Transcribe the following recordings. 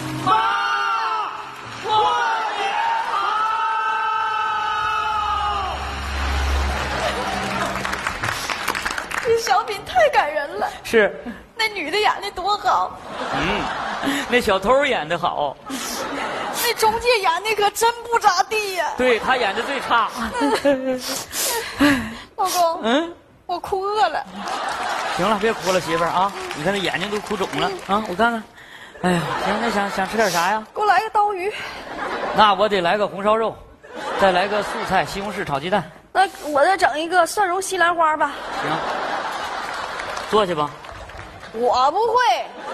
妈，过年好！ 这小品太感人了。 是。 那女的演的多好。 那小偷演的好。 那中介演的可真不咋地呀。 对他演的最差。 老公，我哭饿了。 行了，别哭了，媳妇儿啊！你看那眼睛都哭肿了啊！我看看。哎呀，行，那想吃点啥呀？ 给我来个刀鱼。 那我得来个红烧肉，再来个素菜西红柿炒鸡蛋。 那我再整一个蒜蓉西兰花吧。 行，坐去吧。 我不会。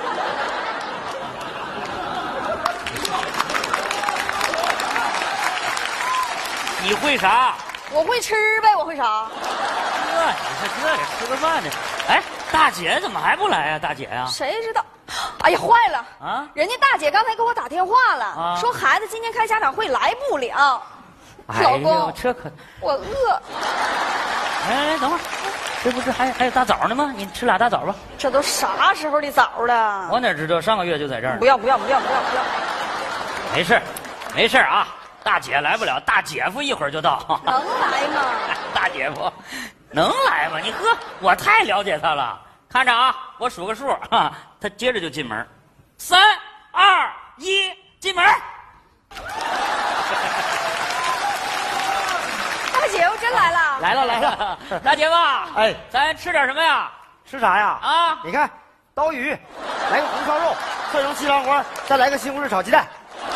你会啥？ 我会吃呗，我会啥？ 你看这得吃个饭呢。哎，大姐怎么还不来呀？大姐呀？ 谁知道？哎呀，坏了啊！ 人家大姐刚才给我打电话了，说孩子今天开家长会来不了。老公， 这可我饿。 来，等会儿，这不是还有大枣呢吗？你吃俩大枣吧。 这都啥时候的枣了？ 我哪知道，上个月就在这儿呢。 不要！ 没事啊。大姐来不了，大姐夫一会儿就到。 能来吗？ 大姐夫能来吗？你呵，我太了解他了。看着啊，我数个数啊，他接着就进门。3、2、1，进门。 大姐夫真来了。 来了。大姐夫， 哎， 咱吃点什么呀？ 吃啥呀？ 啊， 你看，刀鱼，来个红烧肉，蒜蓉西兰花，再来个西红柿炒鸡蛋。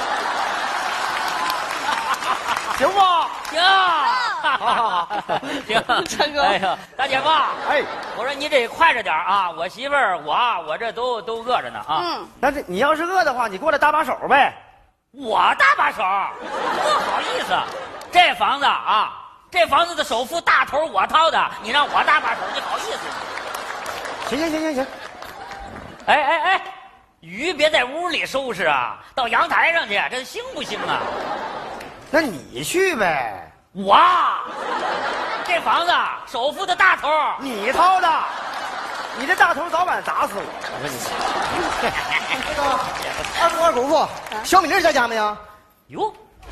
行不？ 行，好，行， 陈哥， 哎呀，大姐夫， 哎， 我说你得快着点啊！我媳妇儿，我这都饿着呢啊。 但是你要是饿的话，你过来搭把手呗。 我搭把手，不好意思，这房子啊，这房子的首付大头我掏的，你让我搭把手，你好意思吗？ 行。 哎，鱼别在屋里收拾啊，到阳台上去，这行不行啊？ 那你去呗。 这房子首付的大头你掏的，你这大头早晚砸死我！我说你，二姑父，小米粒在家没呀？ 哟，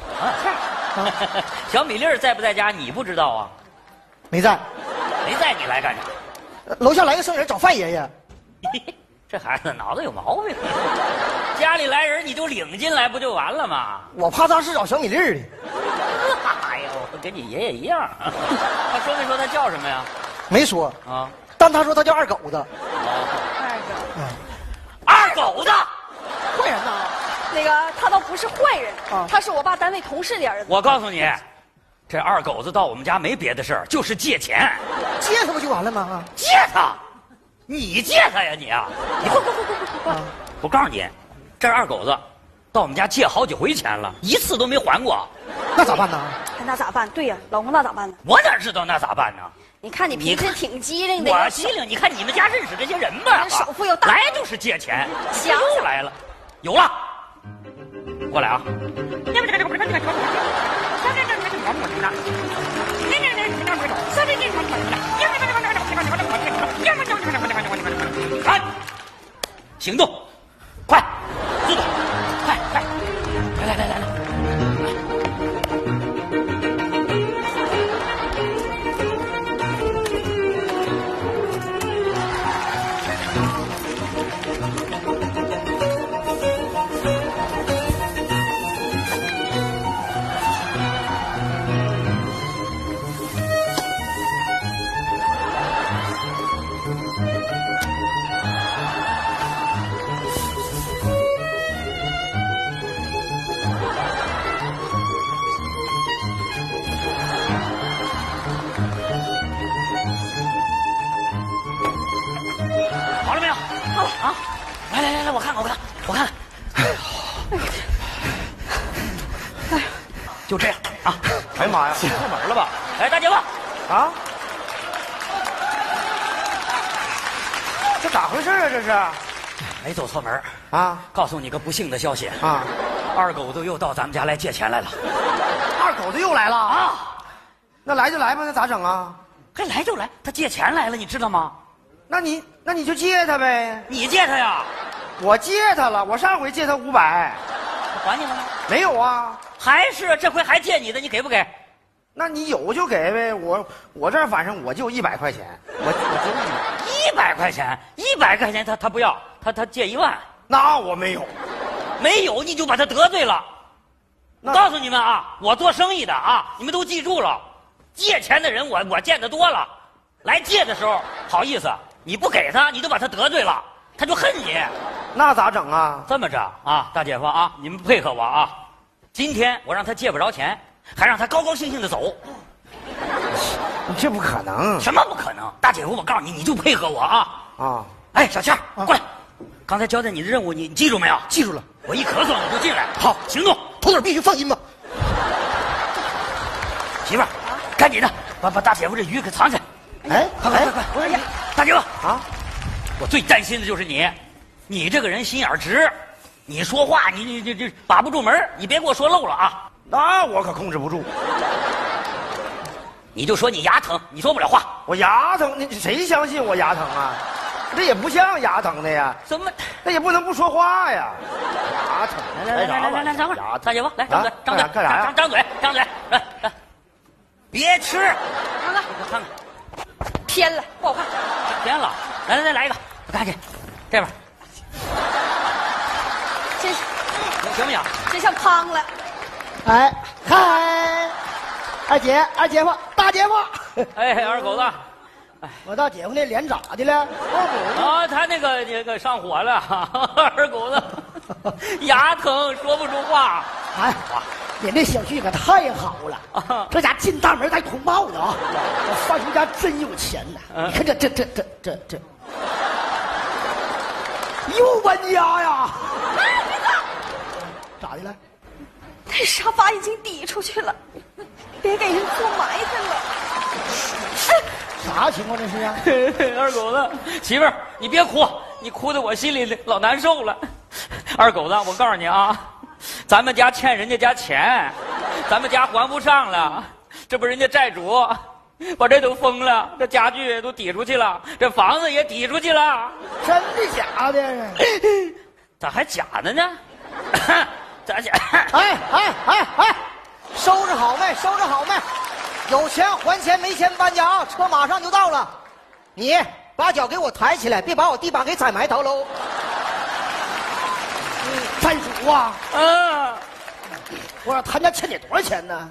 小米粒在不在家？你不知道啊？ 没在。 没在，你来干啥？ 楼下来个生人找范爷爷。 这孩子脑子有毛病。家里来人你就领进来不就完了吗？ 我怕他是找小米粒的。 哎呦，我跟你爷爷一样。他说没说他叫什么呀？ 没说啊， 但他说他叫二狗子。 二狗子， 坏人呐！ 那个他倒不是坏人，他是我爸单位同事的儿子。 我告诉你，这二狗子到我们家没别的事儿，就是借钱。 借他不就完了吗？ 借他？你借他呀你啊！你快！我告诉你，这二狗子到我们家借好几回钱了，一次都没还过。 那咋办呢？ 那咋办？对呀，老公那咋办呢？ 我哪知道那咋办呢？ 你看你平时挺机灵的。 我机灵，你看你们家认识这些人吧， 首付又大， 来就是借钱， 想又来了，有了，过来啊！看，行动，快，速度，快，来。好了没有？ 好了啊！来，我看看。哎呀，就这样啊！ 哎呀妈呀，出门了吧？ 哎，大姐夫， 啊？这咋回事啊？这是？ 没走错门啊！ 告诉你个不幸的消息啊！ 二狗子又到咱们家来借钱来了。 二狗子又来了啊！ 那来就来吧，那咋整啊？ 还来就来，他借钱来了，你知道吗？ 那你就借他呗。 你借他呀？ 我借他了，我上回借他500， 还你了吗？ 没有啊？ 还是这回还借你的，你给不给？ 那你有就给呗，我这儿反正我就100块钱，我就 100块钱，100块钱他不要，他借1万， 那我没有， 没有你就把他得罪了。告诉你们啊，我做生意的啊，你们都记住了，借钱的人我见得多了，来借的时候好意思，你不给他，你就把他得罪了，他就恨你。 那咋整啊？ 这么着啊，大姐夫啊，你们配合我啊，今天我让他借不着钱，还让他高高兴兴的走。 这不可能！ 什么不可能？大姐夫，我告诉你，你就配合我啊！ 啊！ 哎，小倩过来，刚才交代你的任务，你记住没有？ 记住了。 我一咳嗽你就进来。 好， 行动， 头头必须放心吧。 媳妇儿，赶紧的，把大姐夫这鱼给藏起来。 哎， 快！ 不是大姐夫啊！ 我最担心的就是你这个人心眼直，你说话你这把不住门，你别给我说漏了啊！ 那我可控制不住。 你就说你牙疼，你说不了话。 我牙疼，你谁相信我牙疼啊？这也不像牙疼的呀。 怎么？ 那也不能不说话呀。牙疼， 来，等会儿，大姐夫，来张嘴，张嘴， 干啥呀？ 张嘴，来，别吃， 看看， 看看， 偏了，不好看。 偏了，来一个，赶紧，这边， 真行不行？ 真像胖了。 哎，嗨，二姐夫，大姐夫。 哎，二狗子。 我大姐夫那脸咋的了？ 啊，他那个上火了，二狗子牙疼说不出话。 哎，你那小婿可太好了，这家进大门带红包的啊！我范叔家真有钱呐！你看这，又搬家呀？咋的了？ 那沙发已经抵出去了，别给人做埋汰了。 啥情况这是啊？ 二狗子，媳妇儿，你别哭，你哭得我心里老难受了。二狗子，我告诉你啊，咱们家欠人家钱，咱们家还不上了，这不人家债主把这都封了，这家具都抵出去了，这房子也抵出去了。 真的假的？ 咋还假的呢？咋假？ 哎，收拾好没？有钱还钱，没钱搬家啊！车马上就到了，你把脚给我抬起来，别把我地板给踩埋头喽。债主啊，我说他家欠你多少钱呢？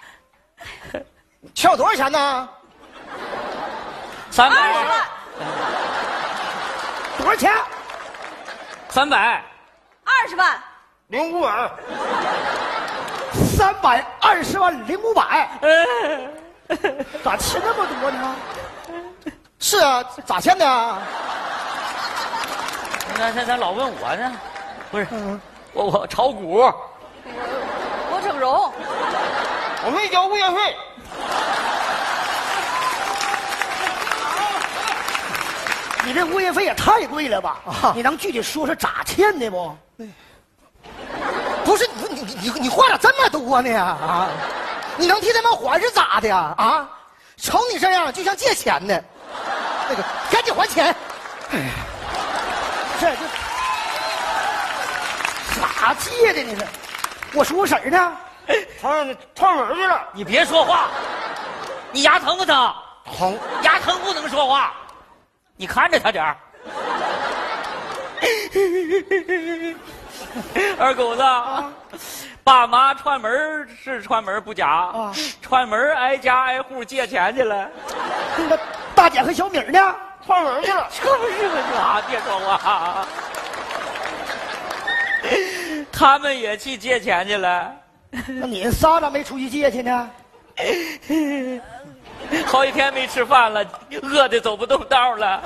欠我多少钱呢 ？300 万。 多少钱 ？300。 20万。 0500。 320万0500，咋欠那么多呢？是啊，咋欠的啊？ 咱老问我呢，不是，我炒股， 我整容， 我没交物业费。 你这物业费也太贵了吧？你能具体说说咋欠的不？不是你话咋这么多呢？啊，你能替他们还是咋的呀？啊，瞅你这样就像借钱的，那个赶紧还钱！哎呀，这咋借的呢？我叔婶呢？ 串门去了。 你别说话，你牙疼不疼？ 疼， 牙疼不能说话，你看着他点儿。二狗子，爸妈串门是串门不假，串门挨家挨户借钱去了。 那个大姐和小米呢？ 串门去了。 这不是个啥？别说话，他们也去借钱去了。 那你仨咋没出去借去呢？ 好几天没吃饭了，饿得走不动道了。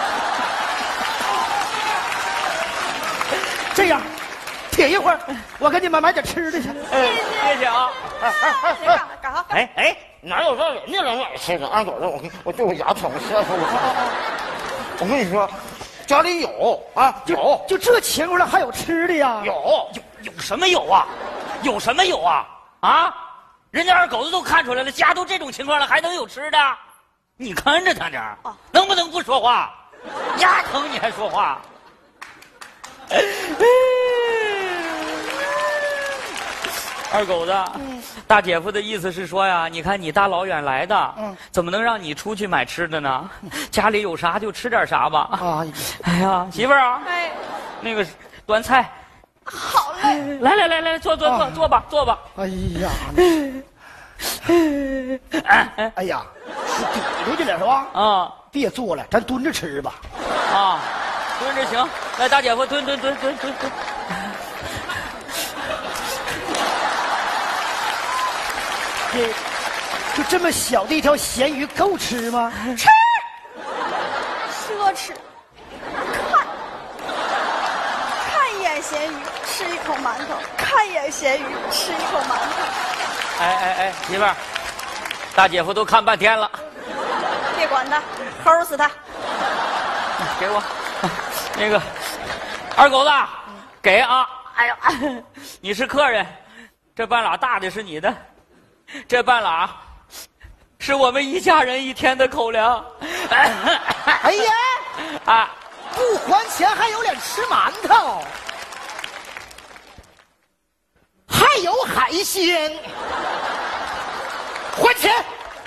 这样，铁一会儿，我给你们买点吃的去。 谢谢啊！ 干啥？ 哎， 哪有让人家来买吃的？二狗子，我对我牙疼，实在是我跟你说，家里有啊， 就这情况了，还有吃的呀？ 有什么有啊？有什么有啊？啊！人家二狗子都看出来了，家都这种情况了，还能有吃的？你看着他点儿，能不能不说话？牙疼你还说话？ 二狗子，大姐夫的意思是说呀，你看你大老远来的，怎么能让你出去买吃的呢？家里有啥就吃点啥吧。啊，哎呀，媳妇儿啊， 哎， 那个端菜。 好嘞。 来，坐吧。 哎呀，哎呀，是抵出去了是吧？ 啊， 别坐了，咱蹲着吃吧。 啊，蹲着行。来，大姐夫蹲。 就这么小的一条咸鱼够吃吗？ 吃，奢侈。看一眼咸鱼，吃一口馒头；看一眼咸鱼，吃一口馒头。 哎，媳妇儿，大姐夫都看半天了。 别管他，齁死他！ 给我，那个二狗子，给啊！哎呀，你是客人，这半拉大的是你的。这半拉是我们一家人一天的口粮。 哎呀，啊，不还钱还有脸吃馒头，还有海鲜，还钱！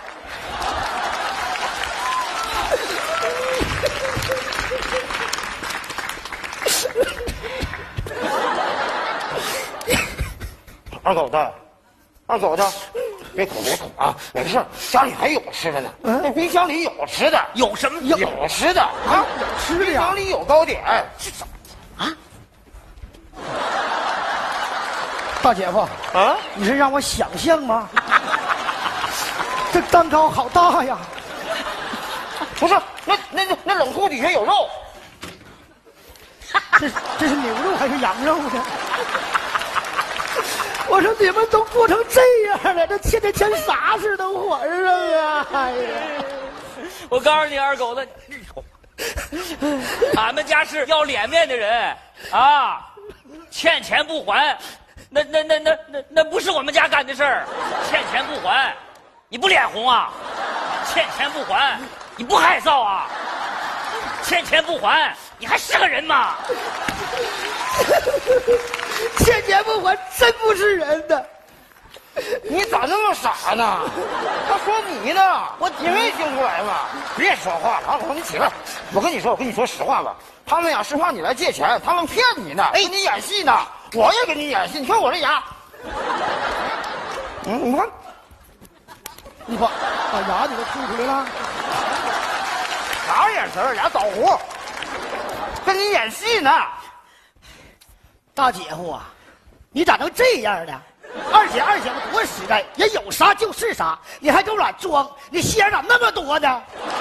二狗子，别哭啊，没事，家里还有吃的呢。那冰箱里有吃的， 有什么？ 有吃的啊， 有吃的呀。 冰箱里有糕点。 是什么？啊？ 大姐夫啊，你是让我想象吗？这蛋糕好大呀！ 不是，那冷库底下有肉。 这是牛肉还是羊肉呢？我说你们都过成这样了，这天天牵啥事都还上呀！哎呀， 我告诉你，二狗子，俺们家是要脸面的人啊，欠钱不还，那不是我们家干的事儿。欠钱不还，你不脸红啊？欠钱不还，你不害臊啊？欠钱不还，你还是个人吗？ 欠钱不还，真不是人的。 你咋那么傻呢？他说你呢，我你没听出来吗？别说话了，我说你起来。我跟你说实话吧，他们呀是怕你来借钱，他们骗你呢，给你演戏呢。我也给你演戏，你看我这牙，你看， 你把牙你都吐出来了， 啥眼神？俩枣核，跟你演戏呢。 大姐夫啊，你咋能这样呢？二姐夫多实在，也有啥就是啥，你还给我俩装，你心眼咋那么多呢？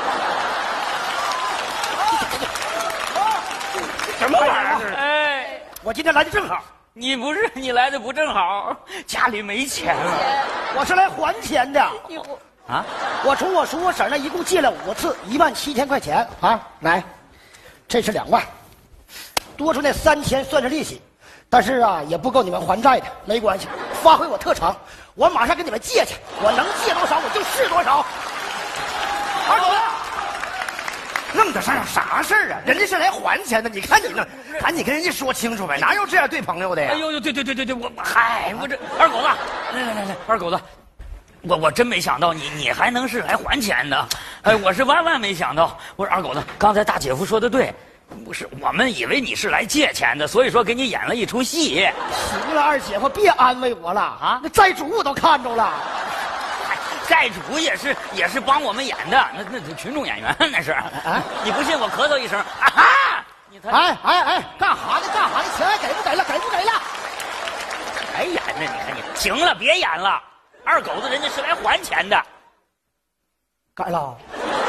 什么玩意儿？ 哎， 我今天来的正好。 你来的不正好，家里没钱了。 我是来还钱的。 啊！ 我从我叔我婶那一共借了5次，17000块钱啊！来，这是2万，多出那3000算是利息。但是啊，也不够你们还债的，没关系，发挥我特长，我马上跟你们借去，我能借多少我就是多少。 二狗子，那么大事啥事儿啊？人家是来还钱的，你看你那，赶紧跟人家说清楚呗，哪有这样对朋友的呀？ 哎呦，对，我这二狗子，来，二狗子，我真没想到你还能是来还钱的，哎，我是万万没想到。我说二狗子，刚才大姐夫说的对。不是，我们以为你是来借钱的，所以说给你演了一出戏。 行了，二姐夫，别安慰我了啊！那债主我都看着了， 债主也是帮我们演的，那群众演员那是。啊，你不信我咳嗽一声，啊哈！ 哎，干哈呢？钱还给不给了？ 还演呢？你看你，行了，别演了。二狗子人家是来还钱的。 改了？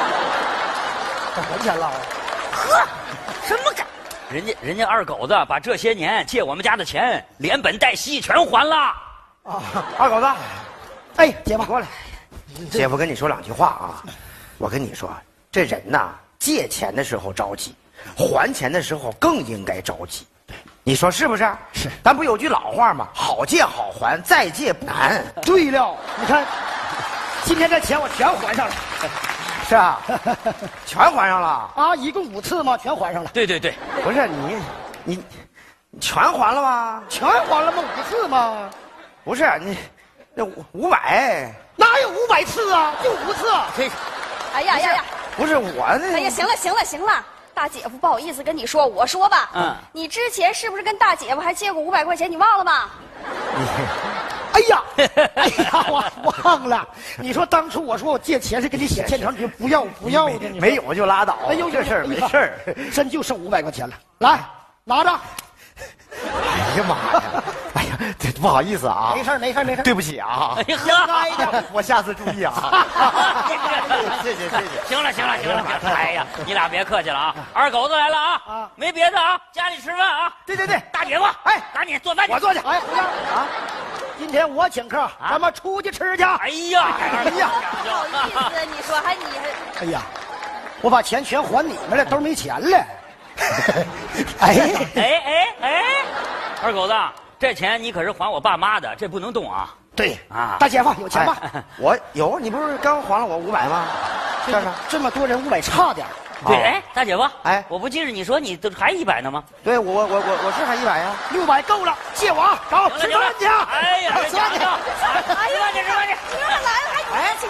还钱了？ 呵。什么改？人家二狗子把这些年借我们家的钱连本带息全还了。 啊，二狗子， 哎，姐夫过来，姐夫跟你说2句话啊。我跟你说，这人呐，借钱的时候着急，还钱的时候更应该着急。你说是不是？ 是。 咱不有句老话吗？好借好还，再借不难。 对了，你看，今天这钱我全还上了。 是啊，全还上了啊！一共5次嘛，全还上了。 对， 不是全还了吗？ 全还了吗？5次吗？ 不是你，那500 哪有500次啊？就5次。 嘿， 哎呀呀呀！ 不是我那。 哎呀，行了行了行了，大姐夫不好意思跟你说，我说吧，你之前是不是跟大姐夫还借过500块钱？你忘了吗？ 哎呀，我忘了。你说当初我说我借钱是给你写欠条，你就不要的。 没有就拉倒。 哎呦， 这事儿没事儿， 真就剩500块钱了。来，拿着。 哎呀妈呀！哎呀，这不好意思啊。 没事没事没事。 对不起啊。 哎呀， 我下次注意啊。谢谢。 行了，哎呀，你俩别客气了啊！二狗子来了啊！没别的啊，家里吃饭啊！ 对， 大姐夫， 哎， 赶紧做饭去。 我坐去。 哎，不要啊！今天我请客，咱们出去吃去。 哎呀， 不好意思，你说还你还。 哎呀，我把钱全还你们了，都没钱了。哎， 二狗子，这钱你可是还我爸妈的，这不能动啊！ 对啊， 大姐夫有钱吗？ 我有，你不是刚还了我500吗？干啥？ 这么多人500差点。 对，哎，大姐夫， 哎， 我不记着你说你都还100呢吗？ 对，我是还100呀。 600够了，借我啊！找吃饭去。 哎呀， 吃饭去。 哎呀， 吃饭去。 你们来了还请？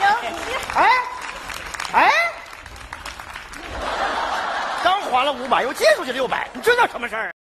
哎， 刚还了500，又借出去600，你这叫什么事儿？